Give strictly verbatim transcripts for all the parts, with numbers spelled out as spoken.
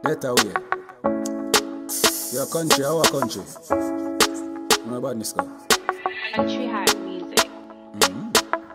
Get away. Your country, our country. No badness, go. Country Heart Music. Mm-hmm.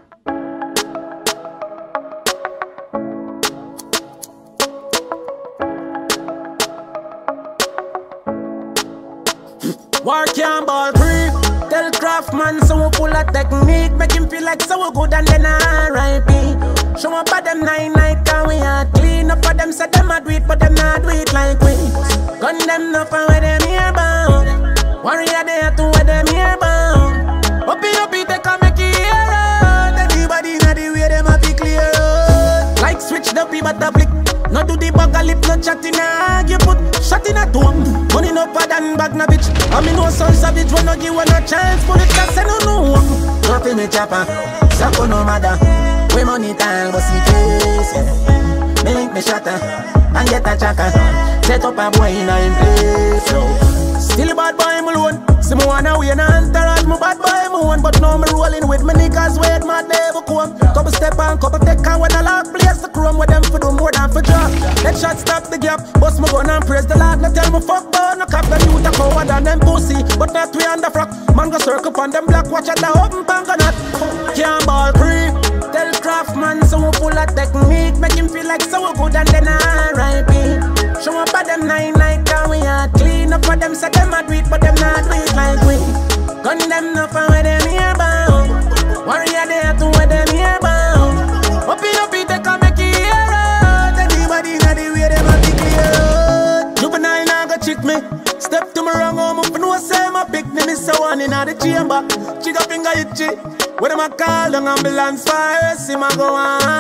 War can't ball free. Tell Craftman so we pull a technique. Make him feel like so we good and then R I P Show up at them nine night and we are clean up for them. Say them a do it but them not do it like we. Gun them up and where them here bound. Warrior there to where them here bound. Uppy uppy they can make it here out. Everybody know the way them a be clear out. Like switch the P but the flick. No do the bug a lip, no chatting a you put shot in a dome. Money no pad and bag na bitch. I mean no son savage when no give one a chance. Put it cause I no know. Don't feel me chopper, Sako no matter. We money time but see case, yeah. Make me shatter and get a chaka. Set up a boy in a in place, yo. Still a bad boy me alone. See me wanna win and entourage me bad boy me one. But now me rolling with me niggas wait my never come. Couple step and couple take and when I lock place the chrome with them for do more than for drop. Let shot stop the gap. Bust me gun and praise the Lord. No tell me fuck burn. No cap them youth a coward and them pussy. But not we on the frock. Man go circle on them black watch at the open bang on that. Can't ball free. Tell Craftman so we pull a technique. Make him feel like so we good and then R I P Show up at them nine night and we are clean up for them. Say them a do it but them not do it like we. Gun them up and where them here bound. Warrior there to where them here bound. Uppy uppy they can make it here out. Anybody know the way them a be clear out. Juvenile now go cheat me. Step to me wrong home up no say my pick me. Miss a one in the chamber. Chica finger itchy. When them a call down ambulance fire, see my go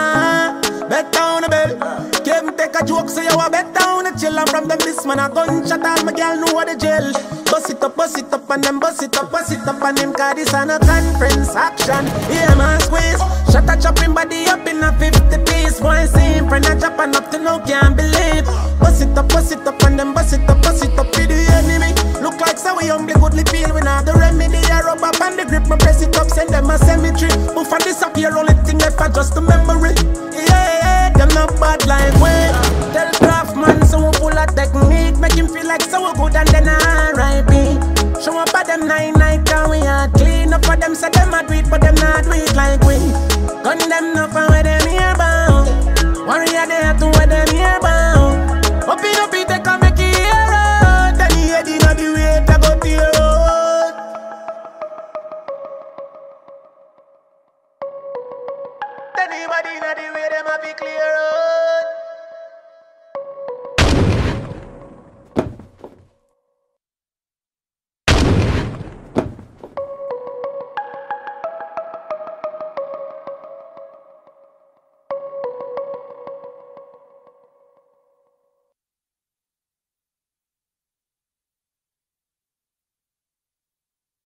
on. Bet down the bell. Came take a joke, so you a bet down the chill. And from them this man a gunshot and my girl know what the jail. Bust it up, bust it up and them bust it up, bust it up and them cause this a conference action. Yeah man squeeze. Shut a chopping body up in a fifty piece. Boy see him friend a chopping up to no can't believe. Bust it up, bust it up and them bust it up, bust it up with the enemy. Look like so we humbly goodly feel we not the remedy. I rub up and the grip, me press it up, send them a cemetery. Move and disappear, only thing left are just a memory. Yeah, them not bad like we. Tell Craftman so we pull a technique. Make him feel like so we good and then R I P Show up at them nine night and we are clean up for them. Say them a do it but them not do it like we. Gun them up and where them here bound. Warrior